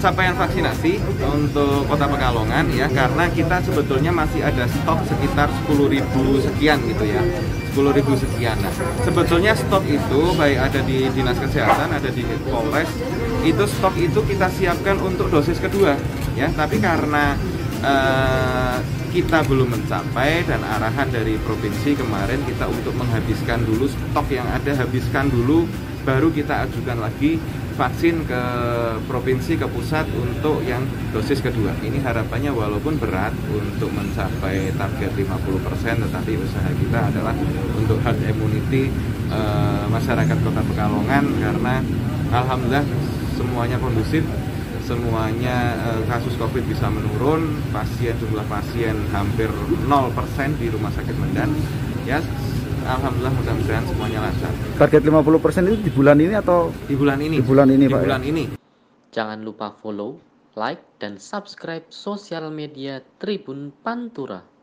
capaian vaksinasi untuk Kota Pekalongan ya, karena kita sebetulnya masih ada stok sekitar 10.000 sekian gitu ya, 10.000 sekian. Nah, sebetulnya stok itu baik ada di Dinas Kesehatan, ada di Polres, itu stok itu kita siapkan untuk dosis kedua ya, tapi karena kita belum mencapai dan arahan dari provinsi kemarin kita untuk menghabiskan dulu stok yang ada, habiskan dulu, baru kita ajukan lagi vaksin ke provinsi, ke pusat untuk yang dosis kedua. Ini harapannya walaupun berat untuk mencapai target 50%, tetapi usaha kita adalah untuk herd immunity masyarakat Kota Pekalongan, karena alhamdulillah semuanya kondusif, semuanya kasus COVID bisa menurun, jumlah pasien hampir 0% di Rumah Sakit Medan. Ya, alhamdulillah mudah-mudahan semuanya lancar. Target 50% itu di bulan ini atau di bulan ini? Di bulan ini, di Pak. Bulan ini. Jangan lupa follow, like, dan subscribe sosial media Tribun Pantura.